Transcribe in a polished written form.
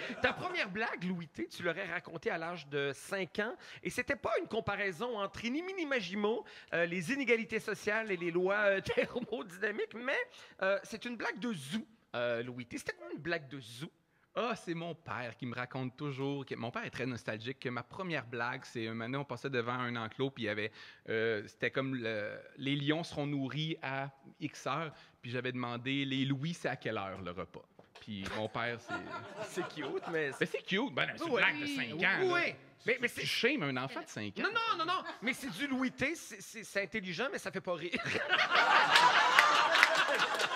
Ta première blague, Louis T, tu l'aurais racontée à l'âge de 5 ans, et c'était pas une comparaison entre Inimini-Majimo, les inégalités sociales et les lois thermodynamiques, mais c'est une blague de zoo, Louis T. C'était quoi une blague de zoo? Ah, c'est mon père qui me raconte toujours. Mon père est très nostalgique. Que ma première blague, c'est un moment, on passait devant un enclos, puis il y avait. C'était comme les lions seront nourris à X heures, puis j'avais demandé les louis, c'est à quelle heure le repas? Puis mon père, c'est. C'est cute, mais... Ben, c'est cute. Ben, c'est une Oui, blague de 5 ans. oui. Là. Mais Tu c'est... shames un enfant de 5 ans. Non, non, non, non, mais c'est du Louis T, c'est intelligent, mais ça fait pas rire.